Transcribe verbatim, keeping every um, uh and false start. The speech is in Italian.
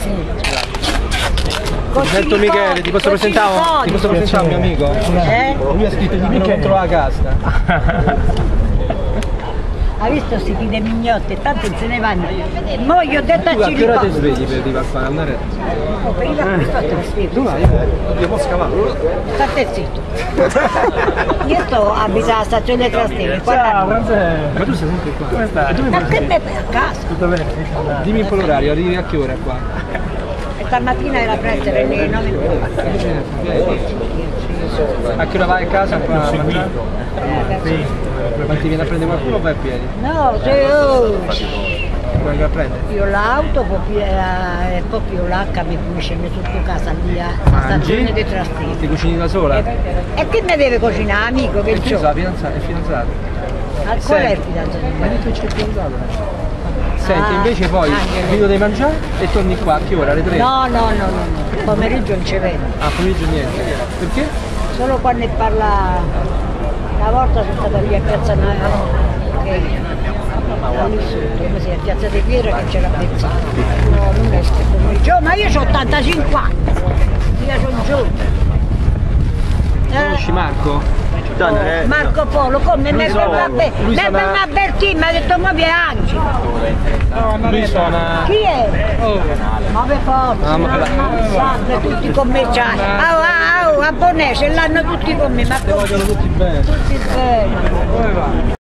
Sento Michele, ti posso presentare un, ti posso presentare un mio amico? Eh? Lui ha scritto di Michele contro la casta. Ha visto sti fide mignotte, tanto se ne vanno. E mo gli ho detto a Tu a che ora ti Cilippo. svegli per arrivare qua? Andare? Oh, per il questo te lo spiego. Dove? Io posso scavare? State zitto. Io sto abitando alla stazione Trastevere. Ciao, Francesco. Ma tu sei sempre qua? Come stai? Ma che me fai a casa? Tutto bene? Dimmi un po' l'orario, arrivi a che ora qua? E stamattina era presto, era le nove e mezza. A che ora vai a casa qua a mangiare? Ma ti viene a prendere qualcuno o vai a piedi? No, se oh, Vuoi che a prendere? io l'auto, poi pi- eh, poi più l'H mi cucina sotto casa lì a stazione di Trastevere. Ti cucini da sola? E, e che ne deve cucinare, amico? Che Perché c'ho? la fidanzata? È fidanzata? Ah, qual è il fidanzato? Ma hai detto che c'è il fidanzato? Senti, Ah, invece poi anche vi devi mangiare e torni qua a che ora? Alle tre? No, no, no, no, no. Pomeriggio non ci vedo. Ah, pomeriggio niente. Perché? Solo quando parla. Una volta sono stata lì a Piazza Navale, che da lì sotto, come si è, Piazza di Piera che c'era Pezzano. No, non è sto pomeriggio, ma io ho ottantacinque anni, io sono giovane. Conosci Marco? Eh, Marco Polo, come mi ha avvertito, mi ha detto ma vi anche. Lui suona... Chi è? Oh. Ma per forza, Ah, ma- ammazzate tutti commerciali. Ah, ah, ah, a Bonè ce l'hanno tutti con me, ma Ti vogliono tutti bene. tutti bene. Come va?